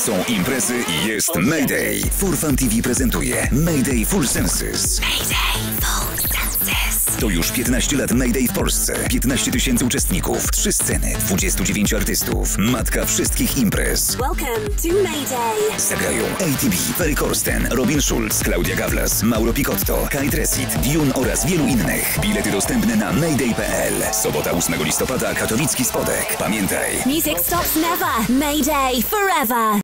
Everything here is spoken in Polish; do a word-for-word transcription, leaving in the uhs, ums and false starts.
Są imprezy i jest Mayday. four Fun T V prezentuje Mayday Full Senses. Mayday Full Senses. To już piętnaście lat Mayday w Polsce. piętnaście tysięcy uczestników, trzy sceny, dwudziestu dziewięciu artystów. Matka wszystkich imprez. Welcome to Mayday. Zagrają A T B, Ferry Corsten, Robin Schulz, Claudia Gawlas, Mauro Picotto, Kai Tresit, Dune oraz wielu innych. Bilety dostępne na mayday kropka p l. Sobota ósmego listopada, katowicki Spodek. Pamiętaj. Music stops never. Mayday forever.